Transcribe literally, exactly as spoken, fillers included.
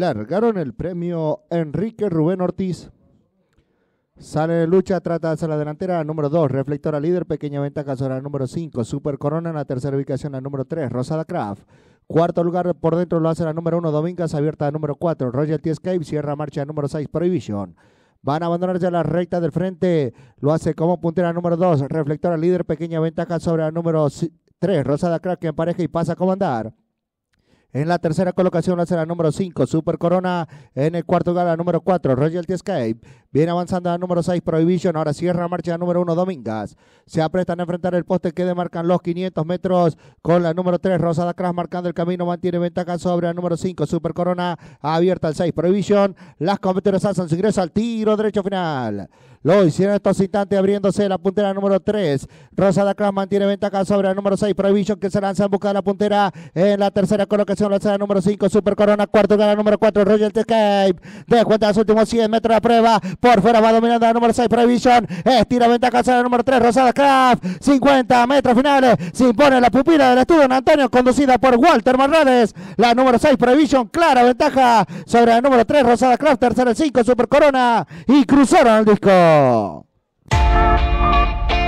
largaron el premio Enrique Rubén Ortiz. Sale de lucha, trata de hacer la delantera, número dos, Reflectora líder, pequeña ventaja sobre la número cinco, Super Corona en la tercera ubicación, la número tres, Rosada Craft. Cuarto lugar por dentro lo hace la número uno, Domingas, abierta la número cuatro, Royalty Escape, cierra marcha la número seis, Prohibition. Van a abandonar ya la recta del frente, lo hace como puntera número dos, Reflectora líder, pequeña ventaja sobre la número tres, Rosada Craft, que empareja y pasa a comandar. En la tercera colocación lo hace la número cinco, Super Corona. En el cuarto lugar la número cuatro, Royalty Escape. Viene avanzando la número seis, Prohibition. Ahora cierra marcha la número uno, Domingas. Se aprestan a enfrentar el poste que demarcan los quinientos metros con la número tres, Rosada Craft marcando el camino. Mantiene ventaja sobre la número cinco, Super Corona. Abierta el seis, Prohibition. Las competidoras alzan su ingreso al tiro derecho final. Lo hicieron en estos instantes abriéndose la puntera número tres. Rosada Craft mantiene ventaja sobre la número seis, Prohibition, que se lanza en busca de la puntera. En la tercera colocación lo hace la número cinco, Super Corona. Cuarto lugar la número cuatro, Royalty Escape. De cuenta los últimos cien metros de prueba. Por fuera va dominando la número seis, Prohibition. Estira ventaja sobre la número tres, Rosada Craft. cincuenta metros finales. Se impone la pupila del estudio en Antonio, conducida por Walter Marrades. La número seis, Prohibition. Clara ventaja sobre la número tres, Rosada Craft. Tercera el cinco, Super Corona. Y cruzaron el disco.